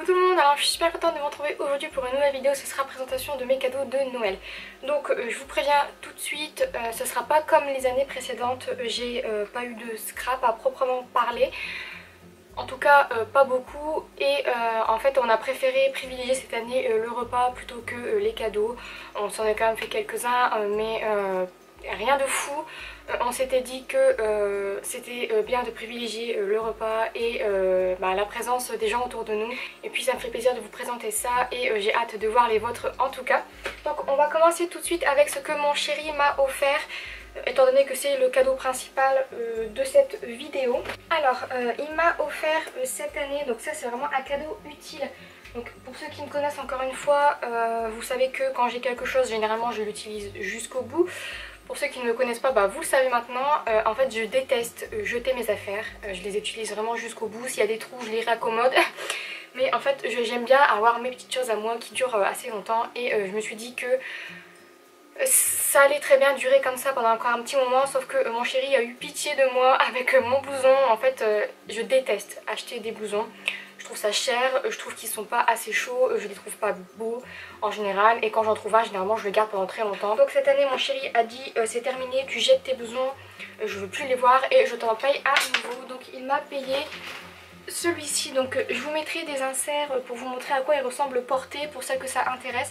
Coucou tout le monde, alors je suis super contente de vous retrouver aujourd'hui pour une nouvelle vidéo. Ce sera présentation de mes cadeaux de Noël. Donc je vous préviens tout de suite, ce sera pas comme les années précédentes. J'ai pas eu de scrap à proprement parler. En tout cas pas beaucoup, et en fait on a préféré privilégier cette année le repas plutôt que les cadeaux. On s'en est quand même fait quelques-uns, mais rien de fou. On s'était dit que c'était bien de privilégier le repas et la présence des gens autour de nous. Et puis ça me fait plaisir de vous présenter ça et j'ai hâte de voir les vôtres en tout cas. Donc on va commencer tout de suite avec ce que mon chéri m'a offert, étant donné que c'est le cadeau principal de cette vidéo. Alors il m'a offert cette année, donc ça c'est vraiment un cadeau utile. Donc pour ceux qui me connaissent encore une fois, vous savez que quand j'ai quelque chose, généralement je l'utilise jusqu'au bout. Pour ceux qui ne me connaissent pas, vous le savez maintenant, en fait je déteste jeter mes affaires. Je les utilise vraiment jusqu'au bout. S'il y a des trous, je les raccommode. Mais en fait j'aime bien avoir mes petites choses à moi qui durent assez longtemps. Et je me suis dit que ça allait très bien durer comme ça pendant encore un petit moment. Sauf que mon chéri a eu pitié de moi avec mon blouson. En fait je déteste acheter des blousons. Je trouve ça cher, je trouve qu'ils sont pas assez chauds, je les trouve pas beaux en général, et quand j'en trouve un, généralement je le garde pendant très longtemps. Donc cette année mon chéri a dit c'est terminé, tu jettes tes blousons, je veux plus les voir et je t'en paye à nouveau. Donc il m'a payé celui-ci, donc je vous mettrai des inserts pour vous montrer à quoi il ressemble porté pour celles que ça intéresse.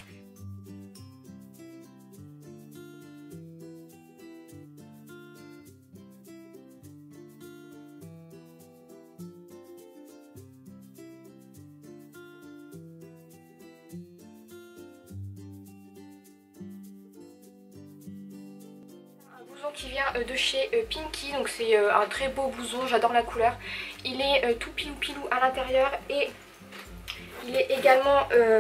Qui vient de chez Pinky, donc c'est un très beau blouson, j'adore la couleur. Il est tout pilou pilou à l'intérieur et il est également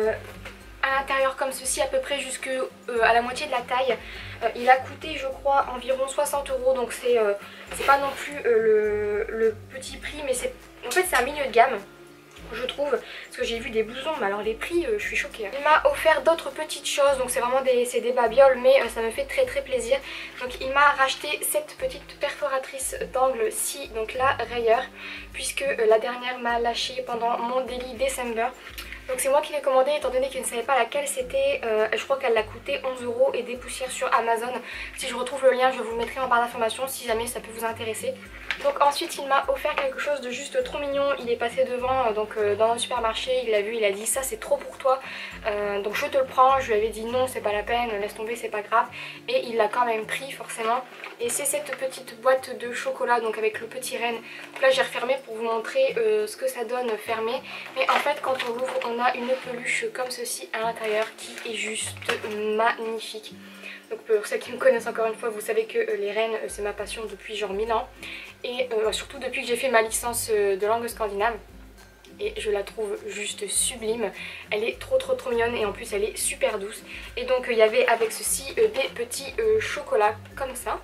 à l'intérieur comme ceci, à peu près jusque à la moitié de la taille. Il a coûté je crois environ 60 €, donc c'est pas non plus le petit prix, mais en fait c'est un milieu de gamme, je trouve, parce que j'ai vu des blousons, mais alors les prix, je suis choquée. Il m'a offert d'autres petites choses, donc c'est vraiment des babioles, mais ça me fait très plaisir. Donc il m'a racheté cette petite perforatrice d'angle-ci, donc la rayeur, puisque la dernière m'a lâché pendant mon Daily December. Donc c'est moi qui l'ai commandé, étant donné qu'il ne savait pas laquelle c'était. Je crois qu'elle l'a coûté 11 € et des poussières sur Amazon. Si je retrouve le lien, je vous le mettrai en barre d'informations si jamais ça peut vous intéresser. Donc ensuite il m'a offert quelque chose de juste trop mignon. Il est passé devant dans le supermarché, il l'a vu, il a dit ça c'est trop pour toi, donc je te le prends. Je lui avais dit non, c'est pas la peine, laisse tomber, c'est pas grave, et il l'a quand même pris forcément. Et c'est cette petite boîte de chocolat, donc avec le petit renne. Donc là j'ai refermé pour vous montrer ce que ça donne fermé, mais en fait quand on l'ouvre on a une peluche comme ceci à l'intérieur qui est juste magnifique. Donc pour ceux qui me connaissent encore une fois, vous savez que les rennes c'est ma passion depuis genre 1000 ans. Et surtout depuis que j'ai fait ma licence de langue scandinave. Et je la trouve juste sublime. Elle est trop mignonne et en plus elle est super douce. Et donc il y avait avec ceci des petits chocolats comme ça.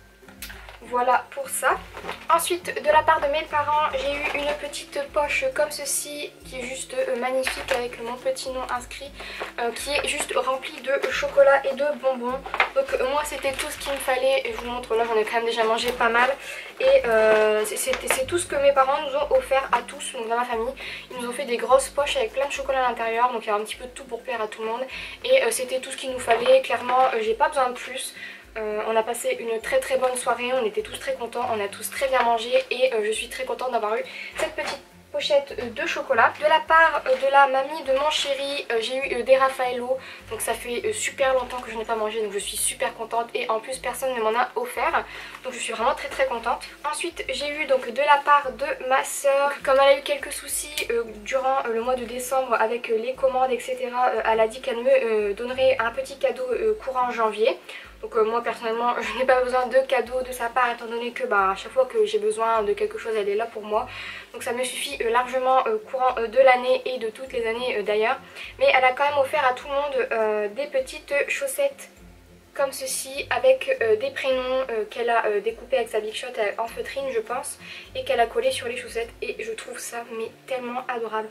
Voilà pour ça. Ensuite de la part de mes parents, j'ai eu une petite poche comme ceci qui est juste magnifique avec mon petit nom inscrit, qui est juste remplie de chocolat et de bonbons. Donc moi c'était tout ce qu'il me fallait, et je vous montre, là j'en ai quand même déjà mangé pas mal. Et c'est tout ce que mes parents nous ont offert à tous, donc dans ma famille. Ils nous ont fait des grosses poches avec plein de chocolat à l'intérieur, donc il y a un petit peu de tout pour plaire à tout le monde. Et c'était tout ce qu'il nous fallait, clairement j'ai pas besoin de plus. On a passé une très bonne soirée, on était tous très contents, on a tous très bien mangé, et je suis très contente d'avoir eu cette petite pochette de chocolat. De la part de la mamie de mon chéri, j'ai eu des Raffaello, donc ça fait super longtemps que je n'ai pas mangé, donc je suis super contente, et en plus personne ne m'en a offert, donc je suis vraiment très contente. Ensuite j'ai eu donc de la part de ma soeur, comme elle a eu quelques soucis durant le mois de décembre avec les commandes etc, elle a dit qu'elle me donnerait un petit cadeau courant janvier. Donc moi personnellement je n'ai pas besoin de cadeaux de sa part, étant donné que à chaque fois que j'ai besoin de quelque chose elle est là pour moi. Donc ça me suffit largement courant de l'année et de toutes les années d'ailleurs. Mais elle a quand même offert à tout le monde des petites chaussettes comme ceci avec des prénoms qu'elle a découpés avec sa Big Shot en feutrine je pense, et qu'elle a collé sur les chaussettes, et je trouve ça mais tellement adorable.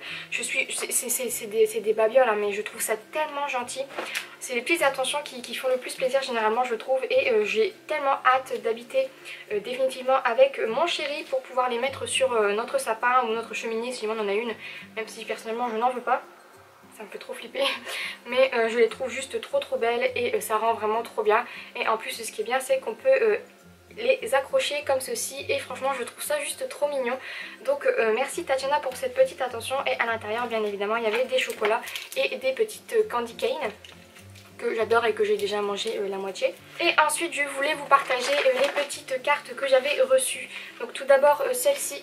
C'est des babioles hein, mais je trouve ça tellement gentil. C'est les petites attentions qui font le plus plaisir généralement je trouve, et j'ai tellement hâte d'habiter définitivement avec mon chéri pour pouvoir les mettre sur notre sapin ou notre cheminée si on en a une, même si personnellement je n'en veux pas. Ça me fait trop flipper, mais je les trouve juste trop belles et ça rend vraiment trop bien. Et en plus ce qui est bien c'est qu'on peut les accrocher comme ceci, et franchement je trouve ça juste trop mignon. Donc merci Tatiana pour cette petite attention. Et à l'intérieur bien évidemment il y avait des chocolats et des petites candy cane que j'adore et que j'ai déjà mangé la moitié. Et ensuite je voulais vous partager les petites cartes que j'avais reçues. Donc tout d'abord celle-ci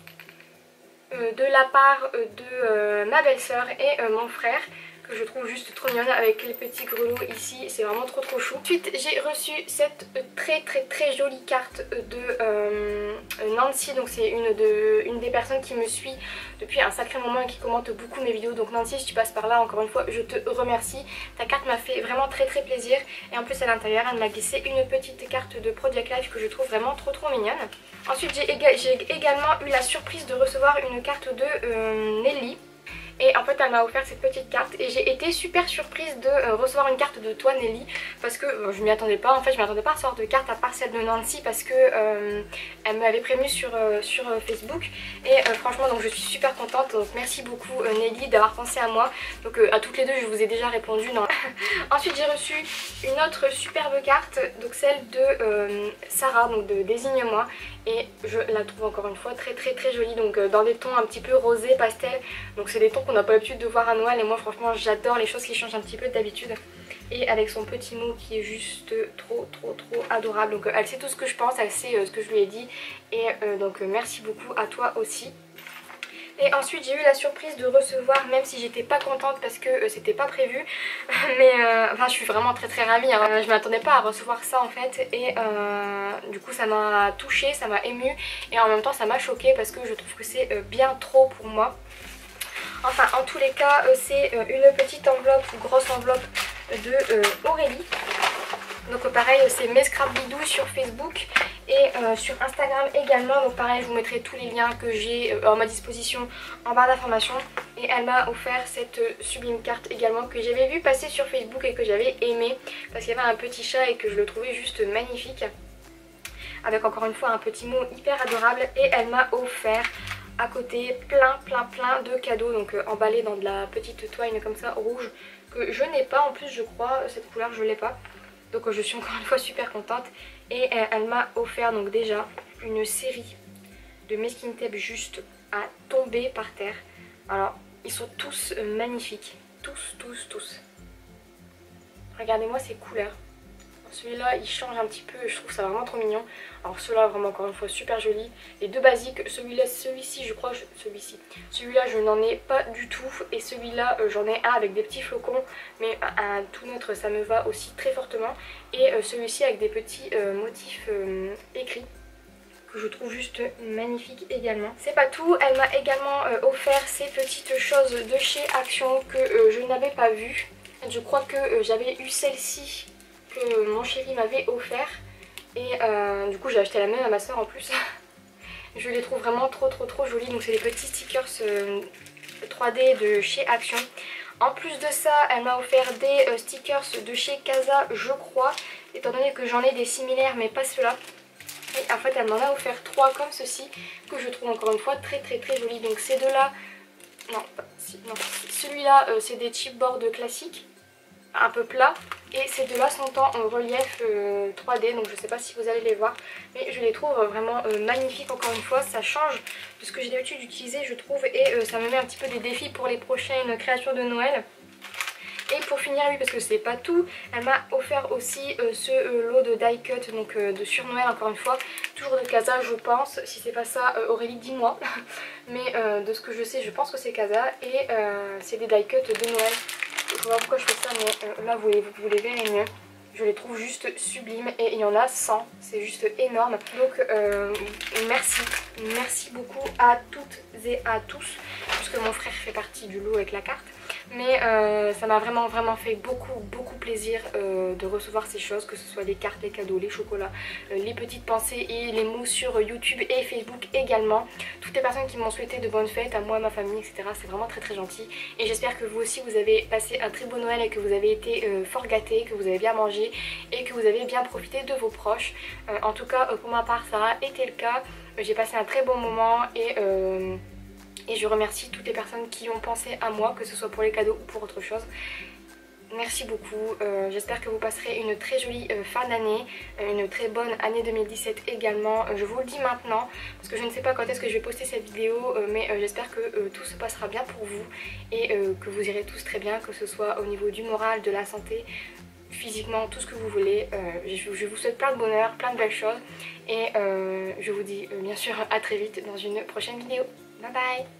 de la part de ma belle-sœur et mon frère, que je trouve juste trop mignonne avec les petits grelots ici, c'est vraiment trop chou. Ensuite j'ai reçu cette très jolie carte de Nancy, donc c'est une des personnes qui me suit depuis un sacré moment et qui commente beaucoup mes vidéos. Donc Nancy, si tu passes par là, encore une fois je te remercie, ta carte m'a fait vraiment très plaisir. Et en plus à l'intérieur elle m'a glissé une petite carte de Project Life que je trouve vraiment trop mignonne. Ensuite j'ai également eu la surprise de recevoir une carte de Nelly. Et en fait elle m'a offert cette petite carte et j'ai été super surprise de recevoir une carte de toi Nelly, parce que je m'y attendais pas. En fait je m'y attendais pas à recevoir de carte à part celle de Nancy, parce que elle m'avait prévenu sur Facebook. Et franchement donc je suis super contente, donc merci beaucoup Nelly d'avoir pensé à moi. Donc à toutes les deux je vous ai déjà répondu. Non. Ensuite j'ai reçu une autre superbe carte, donc celle de Sarah, donc de Désigne-moi. Et je la trouve encore une fois très jolie, donc dans des tons un petit peu rosé pastel. Donc c'est des tons qu'on n'a pas l'habitude de voir à Noël, et moi franchement j'adore les choses qui changent un petit peu d'habitude. Et avec son petit mot qui est juste trop adorable. Donc elle sait tout ce que je pense, elle sait ce que je lui ai dit. Et donc merci beaucoup à toi aussi. Et ensuite j'ai eu la surprise de recevoir, même si j'étais pas contente parce que c'était pas prévu, mais enfin je suis vraiment très ravie hein. Je m'attendais pas à recevoir ça en fait, et du coup ça m'a touchée, ça m'a émue, et en même temps ça m'a choquée parce que je trouve que c'est bien trop pour moi. Enfin en tous les cas c'est une petite enveloppe, ou grosse enveloppe de Aurélie. Donc pareil c'est mes Scrapbidou sur Facebook et sur Instagram également. Donc pareil je vous mettrai tous les liens que j'ai à ma disposition en barre d'informations. Et elle m'a offert cette sublime carte également que j'avais vu passer sur Facebook et que j'avais aimé, parce qu'il y avait un petit chat et que je le trouvais juste magnifique, avec encore une fois un petit mot hyper adorable. Et elle m'a offert à côté plein de cadeaux, donc emballés dans de la petite toile comme ça rouge, que je n'ai pas en plus je crois, cette couleur je l'ai pas. Donc je suis encore une fois super contente. Et elle m'a offert donc déjà une série de masking tape juste à tomber par terre. Alors ils sont tous magnifiques, tous. Regardez-moi ces couleurs. Celui-là il change un petit peu, je trouve ça vraiment trop mignon. Alors ceux-là vraiment encore une fois super joli. Les deux basiques, celui-ci je crois, celui-là je n'en ai pas du tout. Et celui-là j'en ai un avec des petits flocons, mais un tout neutre ça me va aussi très fortement. Et celui-ci avec des petits motifs écrits, que je trouve juste magnifique également. C'est pas tout, elle m'a également offert ces petites choses de chez Action que je n'avais pas vues. Je crois que j'avais eu celle-ci que mon chéri m'avait offert, et du coup j'ai acheté la même à ma soeur en plus. Je les trouve vraiment trop jolies. Donc c'est les petits stickers 3D de chez Action. En plus de ça elle m'a offert des stickers de chez Casa je crois, étant donné que j'en ai des similaires mais pas ceux-là. Et en fait elle m'en a offert 3 comme ceci, que je trouve encore une fois très jolis. Donc ces deux là, non celui-là c'est des chipboards classiques un peu plats, et ces deux là sont en relief 3D, donc je sais pas si vous allez les voir, mais je les trouve vraiment magnifiques. Encore une fois ça change de ce que j'ai l'habitude d'utiliser je trouve, et ça me met un petit peu des défis pour les prochaines créations de Noël. Et pour finir, oui, parce que c'est pas tout, elle m'a offert aussi ce lot de die cut, donc de sur Noël encore une fois, toujours de Casa je pense. Si c'est pas ça Aurélie dis-moi, mais de ce que je sais je pense que c'est Casa, et c'est des die cut de Noël. Je sais pas pourquoi je fais ça, mais là vous les verrez mieux. Je les trouve juste sublimes, et il y en a 100, c'est juste énorme. Donc merci beaucoup à toutes et à tous, puisque mon frère fait partie du lot avec la carte. Mais ça m'a vraiment fait beaucoup plaisir de recevoir ces choses, que ce soit les cartes, les cadeaux, les chocolats, les petites pensées et les mots sur YouTube et Facebook également. Toutes les personnes qui m'ont souhaité de bonnes fêtes à moi, à ma famille, etc. C'est vraiment très gentil. Et j'espère que vous aussi vous avez passé un très beau Noël et que vous avez été fort gâtés, que vous avez bien mangé et que vous avez bien profité de vos proches. En tout cas pour ma part ça a été le cas. J'ai passé un très bon moment et je remercie toutes les personnes qui ont pensé à moi, que ce soit pour les cadeaux ou pour autre chose. Merci beaucoup, j'espère que vous passerez une très jolie fin d'année, une très bonne année 2017 également. Je vous le dis maintenant parce que je ne sais pas quand est-ce que je vais poster cette vidéo, mais j'espère que tout se passera bien pour vous et que vous irez tous très bien, que ce soit au niveau du moral, de la santé, physiquement, tout ce que vous voulez. Je vous souhaite plein de bonheur, plein de belles choses et je vous dis bien sûr à très vite dans une prochaine vidéo. Bye bye.